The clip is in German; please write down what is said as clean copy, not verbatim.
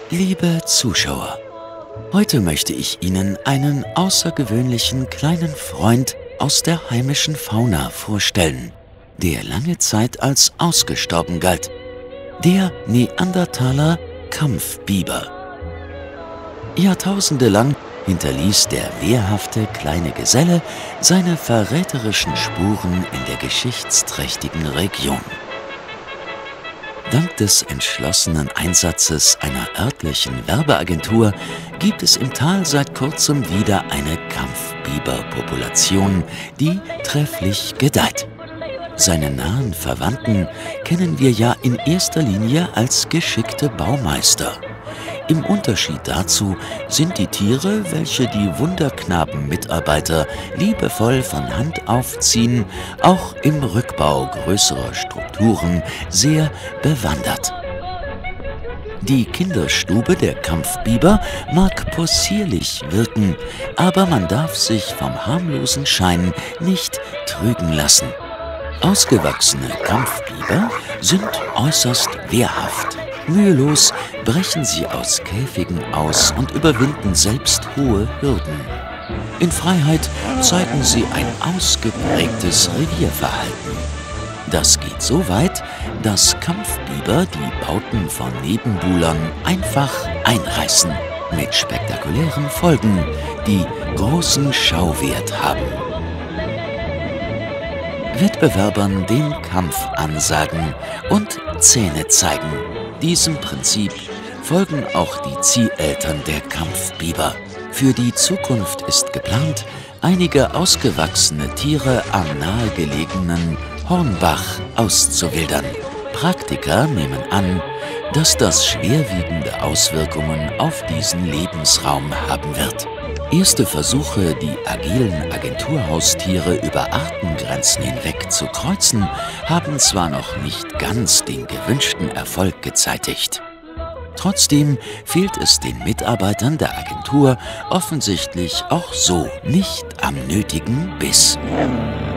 Liebe Zuschauer, heute möchte ich Ihnen einen außergewöhnlichen kleinen Freund aus der heimischen Fauna vorstellen, der lange Zeit als ausgestorben galt, der Neandertaler Kampfbiber. Jahrtausende lang hinterließ der wehrhafte kleine Geselle seine verräterischen Spuren in der geschichtsträchtigen Region. Dank des entschlossenen Einsatzes einer örtlichen Werbeagentur gibt es im Tal seit kurzem wieder eine Kampfbiberpopulation, die trefflich gedeiht. Seine nahen Verwandten kennen wir ja in erster Linie als geschickte Baumeister. Im Unterschied dazu sind die Tiere, welche die Wunderknaben-Mitarbeiter liebevoll von Hand aufziehen, auch im Rückbau größerer Strukturen sehr bewandert. Die Kinderstube der Kampfbiber mag possierlich wirken, aber man darf sich vom harmlosen Schein nicht trügen lassen. Ausgewachsene Kampfbiber sind äußerst wehrhaft. Mühelos brechen sie aus Käfigen aus und überwinden selbst hohe Hürden. In Freiheit zeigen sie ein ausgeprägtes Revierverhalten. Das geht so weit, dass Kampfbiber die Bauten von Nebenbuhlern einfach einreißen, mit spektakulären Folgen, die großen Schauwert haben. Wettbewerbern den Kampf ansagen und Zähne zeigen. Diesem Prinzip folgen auch die Zieheltern der Kampfbiber. Für die Zukunft ist geplant, einige ausgewachsene Tiere am nahegelegenen Hornbach auszuwildern. Praktiker nehmen an, dass das schwerwiegende Auswirkungen auf diesen Lebensraum haben wird. Erste Versuche, die agilen Agenturhaustiere über Artengrenzen hinweg zu kreuzen, haben zwar noch nicht ganz den gewünschten Erfolg gezeitigt. Trotzdem fehlt es den Mitarbeitern der Agentur offensichtlich auch so nicht am nötigen Biss.